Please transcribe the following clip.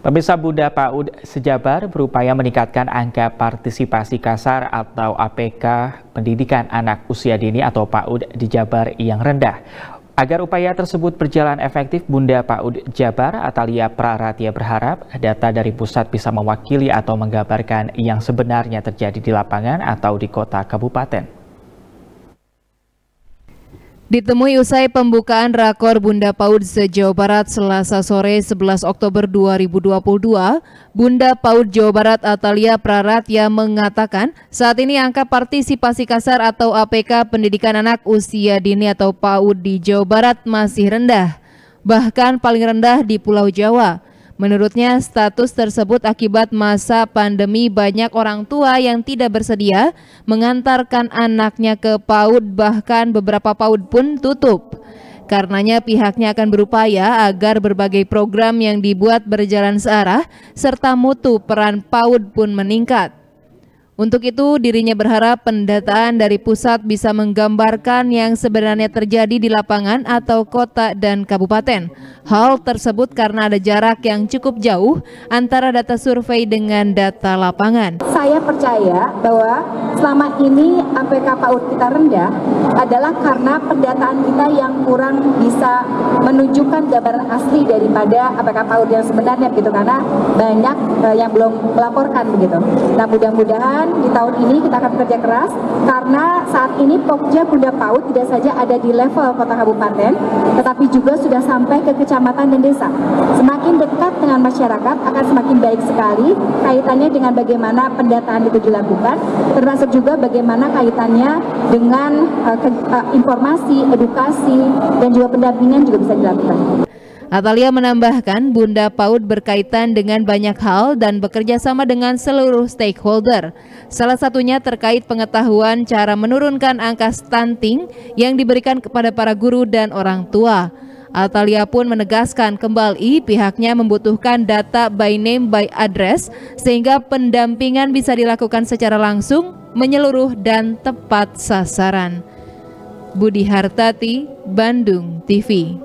Pemirsa, Bunda PAUD sejabar berupaya meningkatkan angka partisipasi kasar atau APK pendidikan anak usia dini atau PAUD di Jabar yang rendah. Agar upaya tersebut berjalan efektif, Bunda PAUD Jabar Atalia Praratia berharap data dari pusat bisa mewakili atau menggambarkan yang sebenarnya terjadi di lapangan atau di kota kabupaten. Ditemui usai pembukaan Rakor Bunda PAUD se-Jawa Barat Selasa sore 11 Oktober 2022, Bunda PAUD Jawa Barat Atalia Praratia mengatakan saat ini angka partisipasi kasar atau APK pendidikan anak usia dini atau PAUD di Jawa Barat masih rendah, bahkan paling rendah di Pulau Jawa. Menurutnya, status tersebut akibat masa pandemi banyak orang tua yang tidak bersedia mengantarkan anaknya ke PAUD, bahkan beberapa PAUD pun tutup. Karenanya pihaknya akan berupaya agar berbagai program yang dibuat berjalan searah serta mutu peran PAUD pun meningkat. Untuk itu, dirinya berharap pendataan dari pusat bisa menggambarkan yang sebenarnya terjadi di lapangan atau kota dan kabupaten. Hal tersebut karena ada jarak yang cukup jauh antara data survei dengan data lapangan. Saya percaya bahwa selama ini APK PAUD kita rendah adalah karena pendataan kita yang kurang bisa menunjukkan gambaran asli daripada APK PAUD yang sebenarnya begitu, karena banyak yang belum melaporkan begitu. Nah, mudah-mudahan di tahun ini kita akan bekerja keras karena saat ini Pokja Bunda PAUD tidak saja ada di level kota kabupaten, tetapi juga sudah sampai ke kecamatan dan desa. Semakin dekat dengan masyarakat akan semakin baik sekali kaitannya dengan bagaimana pendataan itu dilakukan, termasuk juga bagaimana kaitannya dengan informasi, edukasi, dan juga pendampingan juga bisa dilakukan. Atalia menambahkan Bunda PAUD berkaitan dengan banyak hal dan bekerja sama dengan seluruh stakeholder. Salah satunya terkait pengetahuan cara menurunkan angka stunting yang diberikan kepada para guru dan orang tua. Atalia pun menegaskan kembali pihaknya membutuhkan data by name by address sehingga pendampingan bisa dilakukan secara langsung, menyeluruh dan tepat sasaran. Budi Hartati, Bandung TV.